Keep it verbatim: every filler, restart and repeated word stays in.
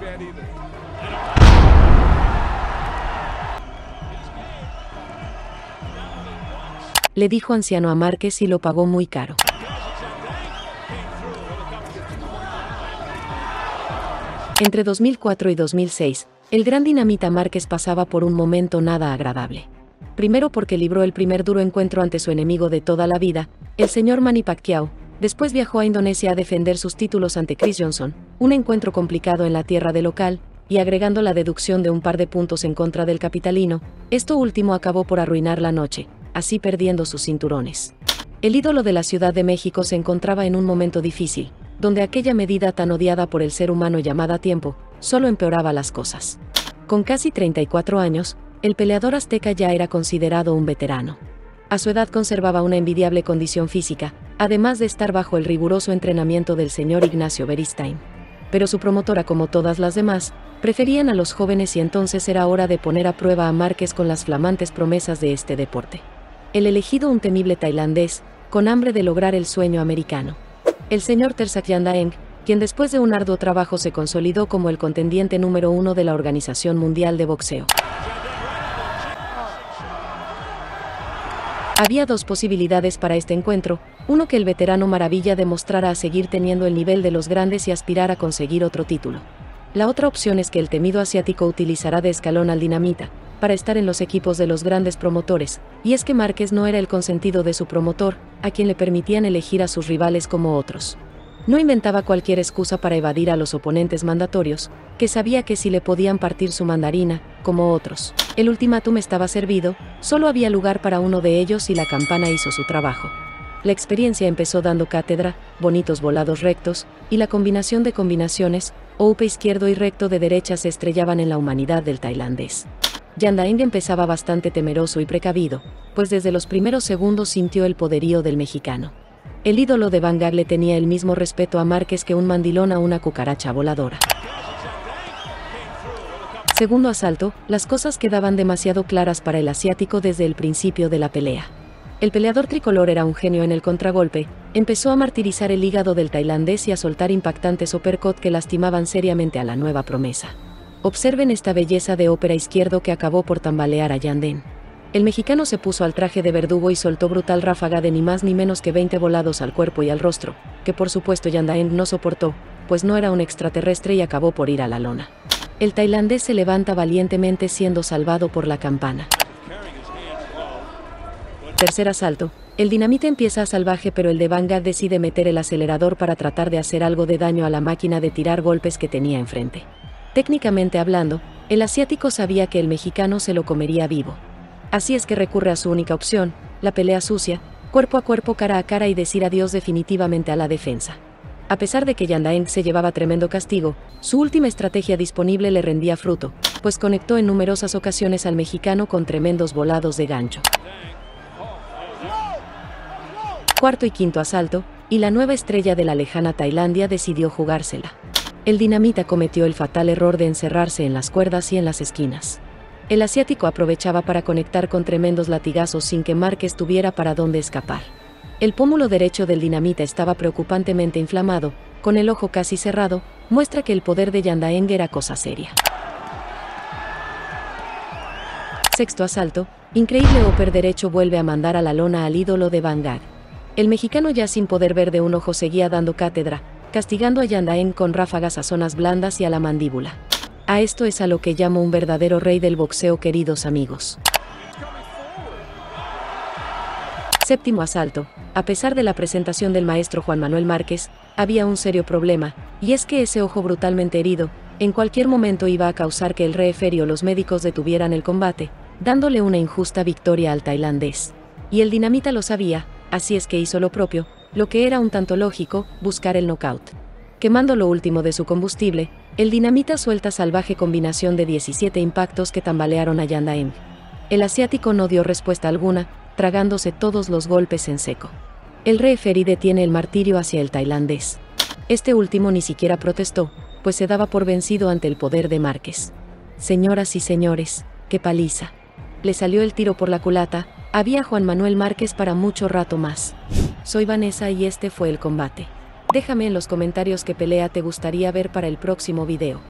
Le dijo anciano a Márquez y lo pagó muy caro. Entre dos mil cuatro y dos mil seis, el gran dinamita Márquez pasaba por un momento nada agradable. Primero porque libró el primer duro encuentro ante su enemigo de toda la vida, el señor Manny Pacquiao. Después viajó a Indonesia a defender sus títulos ante Chris Johnson, un encuentro complicado en la tierra de local, y agregando la deducción de un par de puntos en contra del capitalino, esto último acabó por arruinar la noche, así perdiendo sus cinturones. El ídolo de la Ciudad de México se encontraba en un momento difícil, donde aquella medida tan odiada por el ser humano llamada tiempo, solo empeoraba las cosas. Con casi treinta y cuatro años, el peleador azteca ya era considerado un veterano. A su edad conservaba una envidiable condición física, además de estar bajo el riguroso entrenamiento del señor Ignacio Beristain. Pero su promotora, como todas las demás, preferían a los jóvenes y entonces era hora de poner a prueba a Márquez con las flamantes promesas de este deporte. El elegido, un temible tailandés, con hambre de lograr el sueño americano. El señor Tersak Daeng, quien después de un arduo trabajo se consolidó como el contendiente número uno de la Organización Mundial de Boxeo. Había dos posibilidades para este encuentro, uno que el veterano maravilla demostrara a seguir teniendo el nivel de los grandes y aspirar a conseguir otro título. La otra opción es que el temido asiático utilizará de escalón al dinamita, para estar en los equipos de los grandes promotores, y es que Márquez no era el consentido de su promotor, a quien le permitían elegir a sus rivales como otros. No inventaba cualquier excusa para evadir a los oponentes mandatorios, que sabía que si le podían partir su mandarina, como otros, el ultimátum estaba servido, solo había lugar para uno de ellos y la campana hizo su trabajo. La experiencia empezó dando cátedra, bonitos volados rectos, y la combinación de combinaciones, oupe izquierdo y recto de derecha se estrellaban en la humanidad del tailandés. Jan Daeng empezaba bastante temeroso y precavido, pues desde los primeros segundos sintió el poderío del mexicano. El ídolo de Vanguard le tenía el mismo respeto a Márquez que un mandilón a una cucaracha voladora. Segundo asalto, las cosas quedaban demasiado claras para el asiático desde el principio de la pelea. El peleador tricolor era un genio en el contragolpe, empezó a martirizar el hígado del tailandés y a soltar impactantes uppercut que lastimaban seriamente a la nueva promesa. Observen esta belleza de ópera izquierdo que acabó por tambalear a Jan Daeng. El mexicano se puso al traje de verdugo y soltó brutal ráfaga de ni más ni menos que veinte volados al cuerpo y al rostro, que por supuesto Jan Daeng no soportó, pues no era un extraterrestre y acabó por ir a la lona. El tailandés se levanta valientemente siendo salvado por la campana. Tercer asalto, el dinamita empieza a salvaje pero el de Vanguard decide meter el acelerador para tratar de hacer algo de daño a la máquina de tirar golpes que tenía enfrente. Técnicamente hablando, el asiático sabía que el mexicano se lo comería vivo. Así es que recurre a su única opción, la pelea sucia, cuerpo a cuerpo, cara a cara y decir adiós definitivamente a la defensa. A pesar de que Jan Daeng se llevaba tremendo castigo, su última estrategia disponible le rendía fruto, pues conectó en numerosas ocasiones al mexicano con tremendos volados de gancho. Cuarto y quinto asalto, y la nueva estrella de la lejana Tailandia decidió jugársela. El dinamita cometió el fatal error de encerrarse en las cuerdas y en las esquinas. El asiático aprovechaba para conectar con tremendos latigazos sin que Márquez tuviera para dónde escapar. El pómulo derecho del dinamita estaba preocupantemente inflamado, con el ojo casi cerrado, muestra que el poder de Jan Daeng era cosa seria. Sexto asalto, increíble upper derecho vuelve a mandar a la lona al ídolo de Vanguard. El mexicano ya sin poder ver de un ojo seguía dando cátedra, castigando a Jan Daeng con ráfagas a zonas blandas y a la mandíbula. A esto es a lo que llamo un verdadero rey del boxeo, queridos amigos. Séptimo asalto. A pesar de la presentación del maestro Juan Manuel Márquez, había un serio problema, y es que ese ojo brutalmente herido, en cualquier momento iba a causar que el referee o los médicos detuvieran el combate, dándole una injusta victoria al tailandés. Y el dinamita lo sabía, así es que hizo lo propio, lo que era un tanto lógico, buscar el knockout. Quemando lo último de su combustible, el dinamita suelta salvaje combinación de diecisiete impactos que tambalearon a Jan Daeng. El asiático no dio respuesta alguna, tragándose todos los golpes en seco. El referee detiene el martirio hacia el tailandés. Este último ni siquiera protestó, pues se daba por vencido ante el poder de Márquez. Señoras y señores, qué paliza. Le salió el tiro por la culata, había Juan Manuel Márquez para mucho rato más. Soy Vanessa y este fue el combate. Déjame en los comentarios qué pelea te gustaría ver para el próximo video.